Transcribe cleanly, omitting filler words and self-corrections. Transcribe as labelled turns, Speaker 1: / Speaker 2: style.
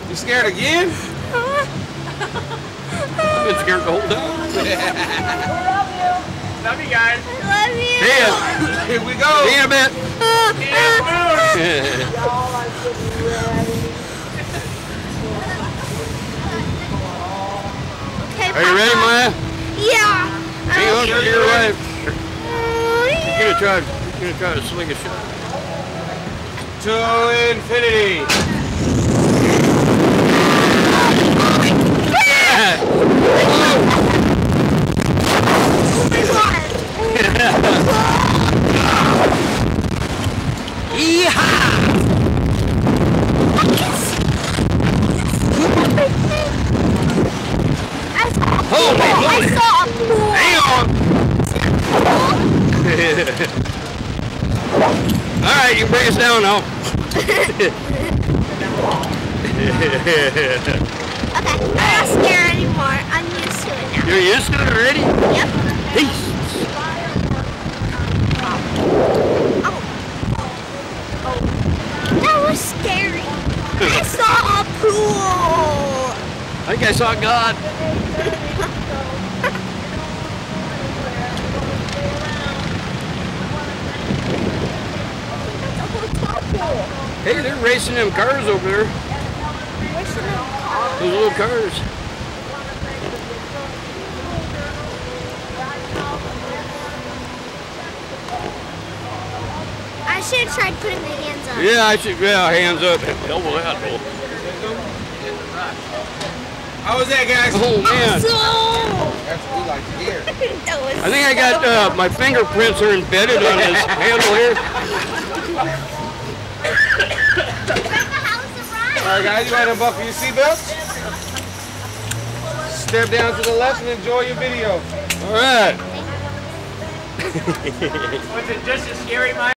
Speaker 1: You scared again?
Speaker 2: I've been scared the whole time.
Speaker 3: Love you guys.
Speaker 4: Love you.
Speaker 2: See ya.
Speaker 1: Here we go.
Speaker 2: See you in a bit.
Speaker 4: Okay,
Speaker 2: Are you ready, Maya?
Speaker 4: Yeah.
Speaker 2: Hang on to your wife.
Speaker 4: Yeah.
Speaker 2: You're gonna try to swing a shot.
Speaker 1: To infinity.
Speaker 2: Holy
Speaker 4: I
Speaker 2: moly!
Speaker 4: saw a pool.
Speaker 2: Hang on! Alright, you can bring us down now.
Speaker 4: Okay, I'm not scared anymore. I'm used to it now.
Speaker 2: You're used to it already?
Speaker 4: Yep.
Speaker 2: Peace.
Speaker 4: That was scary. I saw a pool.
Speaker 2: I think I saw God. Hey, they're racing them cars over there. Those little cars.
Speaker 4: I should have tried putting my hands up.
Speaker 2: Yeah, I should. Yeah, hands up. Hell with that, though.
Speaker 1: How was that, guys?
Speaker 2: Oh man.
Speaker 1: That's what we like to hear.
Speaker 4: That was
Speaker 2: I think I got my fingerprints are embedded on this handle here.
Speaker 1: Alright guys, you want to unbuckle your seatbelts? Step down to the left and enjoy your video.
Speaker 2: All right.
Speaker 3: Was it just as scary, Mike?